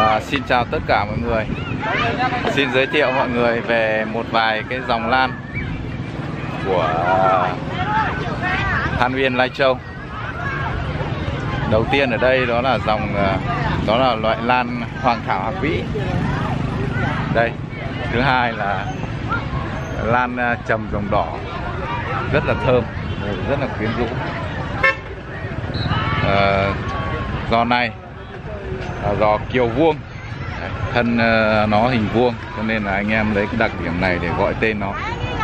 Xin chào tất cả mọi người. Xin giới thiệu mọi người về một vài cái dòng lan của Than Uyên Lai Châu. Đầu tiên ở đây đó là loại lan Hoàng Thảo Hạc Vĩ. Đây. Thứ hai là lan trầm rồng đỏ, rất là thơm, rất là quyến rũ. Giò này là giò kiều vuông, thân nó hình vuông, cho nên là anh em lấy cái đặc điểm này để gọi tên nó.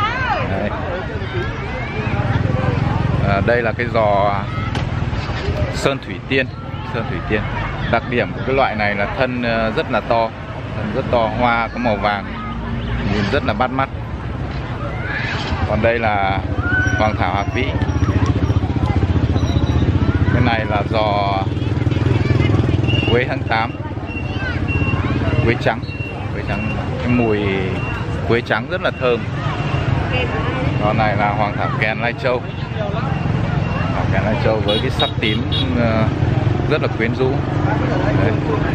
Đây là cái giò Sơn Thủy Tiên. Đặc điểm của cái loại này là thân rất là to, thân rất to, hoa có màu vàng, nhìn rất là bắt mắt. Còn đây là Hoàng Thảo Hạc Vĩ. Cái này là giò quế tháng 8, quế trắng, cái mùi quế trắng rất là thơm. Con này là Hoàng Thảo Kèn Lai Châu. Hoàng Kèn Lai Châu với cái sắc tím rất là quyến rũ. Đấy.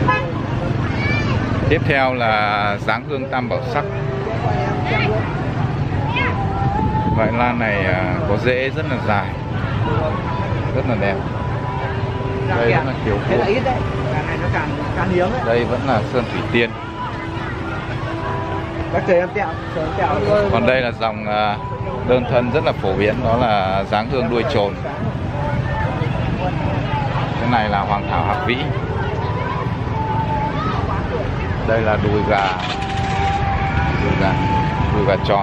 Tiếp theo là dáng hương tam bảo sắc. Loại lan này có rễ rất là dài, rất là đẹp. Đây vẫn là kiều vuông. Đây vẫn là Sơn Thủy Tiên. Còn đây là dòng đơn thân rất là phổ biến, đó là dáng hương đuôi trồn. Cái này là Hoàng Thảo Hạc Vĩ. Đây là đùi gà tròn.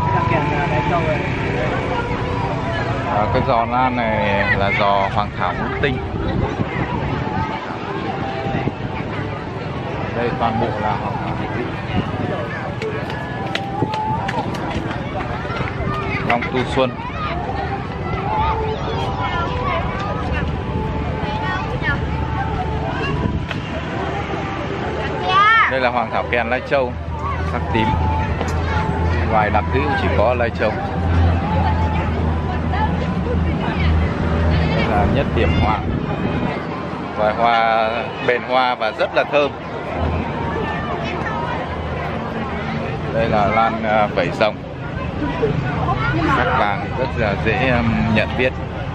Cái giò lan này là giò Hoàng Thảo Ngũ Tinh. Đây toàn bộ là Hoàng Thảo Hạc Vĩ. Long Tu Xuân. Đây là Hoàng Thảo Kèn Lai Châu, sắc tím. Loài đặc hữu chỉ có Lai Châu. Đây là Nhất Điểm Hoa. Loài hoa bền hoa và rất là thơm. Đây là lan vẩy rồng, sắc vàng rất là dễ nhận biết.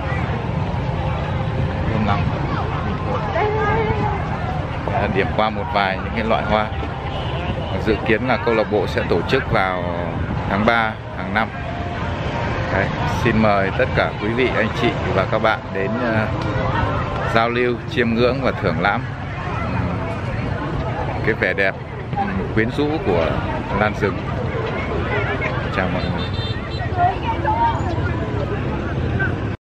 Thơm lắm. Điểm qua một vài những cái loại hoa. Dự kiến là câu lạc bộ sẽ tổ chức vào tháng 3 hàng năm. Đấy, xin mời tất cả quý vị, anh chị và các bạn đến giao lưu, chiêm ngưỡng và thưởng lãm cái vẻ đẹp quyến rũ của lan rừng. Chào mọi người.